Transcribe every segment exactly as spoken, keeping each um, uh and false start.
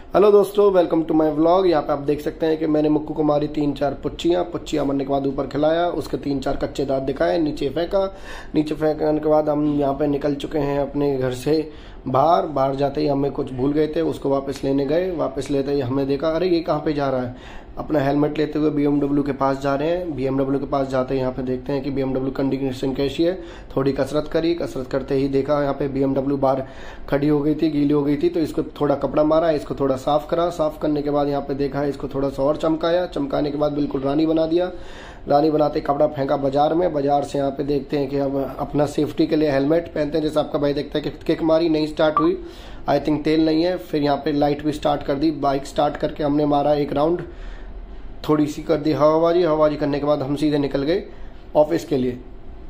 Hello दोस्तों, welcome to my vlog. यहाँ पे आप देख सकते हैं कि मैंने मुक्कू को मारी तीन चार पुच्चियाँ पुच्चियाँ मरने के बाद ऊपर खिलाया, उसके तीन चार कच्चे दांत दिखाए, नीचे फेंका। नीचे फेंकने के बाद हम यहाँ पे निकल चुके हैं अपने घर से बाहर। बाहर जाते ही हमें कुछ भूल गए थे, उसको वापस लेने गए। वापस लेते ही हमने देखा, अरे ये कहाँ पे जा रहा है। अपना हेलमेट लेते हुए बीएमडब्ल्यू के पास जा रहे हैं। बीएमडब्ल्यू के पास जाते ही यहाँ पे देखते हैं कि बीएमडब्ल्यू कंडीशन कैसी है। थोड़ी कसरत करी, कसरत करते ही देखा यहाँ पे बीएमडब्ल्यू बाहर खड़ी हो गई थी, गीली हो गई थी, तो इसको थोड़ा कपड़ा मारा, इसको थोड़ा साफ करा। साफ करने के बाद यहाँ पे देखा, इसको थोड़ा सा और चमकाया। चमकाने के बाद बिल्कुल रानी बना दिया। रानी बनाते कपड़ा फेंका बाजार में। बाजार से यहाँ पे देखते हैं कि अब अपना सेफ्टी के लिए हेलमेट पहनते हैं। जैसे आपका भाई देखता है कि किक मारी, नहीं स्टार्ट हुई, आई थिंक तेल नहीं है। फिर यहाँ पे लाइट भी स्टार्ट कर दी। बाइक स्टार्ट करके हमने मारा एक राउंड, थोड़ी सी कर दी हवाबाजी। हवाबाजी करने के बाद हम सीधे निकल गए ऑफिस के लिए।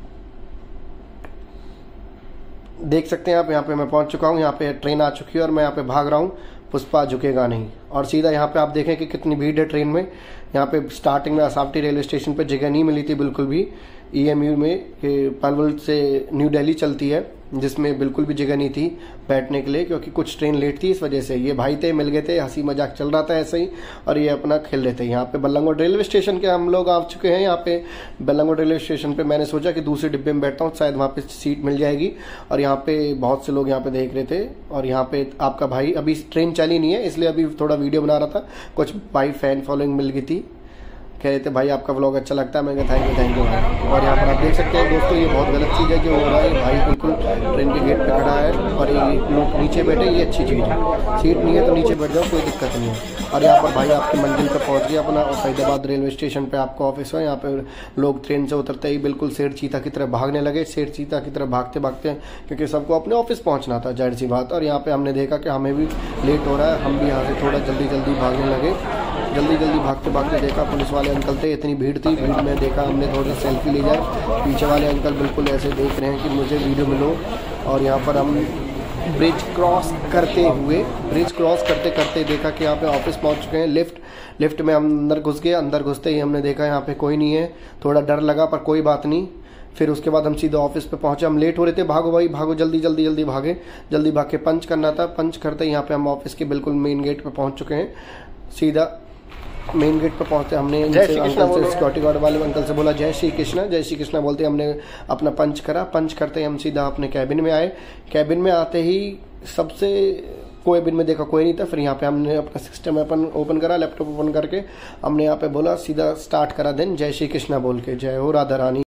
देख सकते हैं आप, यहाँ पे मैं पहुंच चुका हूँ। यहाँ पे ट्रेन आ चुकी है और मैं यहाँ पे भाग रहा हूँ। पुष्पा झुकेगा नहीं। और सीधा यहाँ पे आप देखें कि कितनी भीड़ है ट्रेन में। यहाँ पे स्टार्टिंग में असावटी रेलवे स्टेशन पे जगह नहीं मिली थी बिल्कुल भी। ईएमयू में पलवल से न्यू दिल्ली चलती है, जिसमें बिल्कुल भी जगह नहीं थी बैठने के लिए, क्योंकि कुछ ट्रेन लेट थी। इस वजह से ये भाई थे, मिल गए थे, हंसी मजाक चल रहा था ऐसे ही, और ये अपना खेल रहे थे। यहाँ पे बल्लंगोट रेलवे स्टेशन के हम लोग आ चुके हैं। यहाँ पे बल्लंगोट रेलवे स्टेशन पे मैंने सोचा कि दूसरे डिब्बे में बैठता हूँ, शायद वहाँ पे सीट मिल जाएगी। और यहाँ पे बहुत से लोग यहाँ पे देख रहे थे। और यहाँ पे आपका भाई, अभी ट्रेन चली नहीं है इसलिए अभी थोड़ा वीडियो बना रहा था। कुछ भाई फैन फॉलोइंग मिल गई थी, कह रहे थे भाई आपका व्लॉग अच्छा लगता है। मैंने कहा थैंक यू थैंक यू भाई। और यहाँ पर आप देख सकते हैं दोस्तों, ये बहुत गलत चीज़ है जो हो रहा है। भाई बिल्कुल ट्रेन के गेट पे खड़ा है और ये लोग नीचे बैठे, ये अच्छी चीज़ है। सीट नहीं है तो नीचे बैठ जाओ, कोई दिक्कत नहीं है। और यहाँ पर भाई आपकी मंजिल पर पहुँच गया अपना फरीदाबाद रेलवे स्टेशन पर आपका ऑफिस है। यहाँ पर लोग ट्रेन से उतरते ही बिल्कुल शेर चीता की तरह भागने लगे। शेर चीता की तरह भागते भागते, क्योंकि सबको अपने ऑफिस पहुँचना था, जाहिर सी बात। और यहाँ पर हमने देखा कि हमें भी लेट हो रहा है, हम भी यहाँ से थोड़ा जल्दी जल्दी भागने लगे। जल्दी जल्दी भागते भागते देखा पुलिस वाले अंकल थे, इतनी भीड़ थी। भीड़ में देखा हमने थोड़ा सेल्फी ले जाए। पीछे वाले अंकल बिल्कुल ऐसे देख रहे हैं कि मुझे वीडियो में लो। और यहाँ पर हम ब्रिज क्रॉस करते हुए ब्रिज क्रॉस करते करते देखा कि यहाँ पे ऑफिस पहुँच चुके हैं। लिफ्ट लिफ्ट में हम अंदर घुस गए। अंदर घुसते ही हमने देखा यहाँ पे कोई नहीं है। थोड़ा डर लगा पर कोई बात नहीं। फिर उसके बाद हम सीधे ऑफिस पे पहुंचे। हम लेट हो रहे थे, भागो भाई भागो, जल्दी जल्दी जल्दी भागे। जल्दी भाग के पंच करना था। पंच करते ही यहाँ पे हम ऑफिस के बिल्कुल मेन गेट पे पहुंच चुके हैं। सीधा मेन गेट पर पहुंचते हमने इनसे अंकल से, सिक्योरिटी गार्ड वाले अंकल से बोला जय श्री कृष्णा। जय श्री कृष्णा बोलते हमने अपना पंच करा। पंच करते ही हम सीधा अपने कैबिन में आए। कैबिन में आते ही सबसे कैबिन में देखा कोई नहीं था। फिर यहाँ पे हमने अपना सिस्टम अपन ओपन करा, लैपटॉप ओपन करके हमने यहाँ पे बोला, सीधा स्टार्ट करा दिन जय श्री कृष्णा बोल के, जय हो राधा रानी।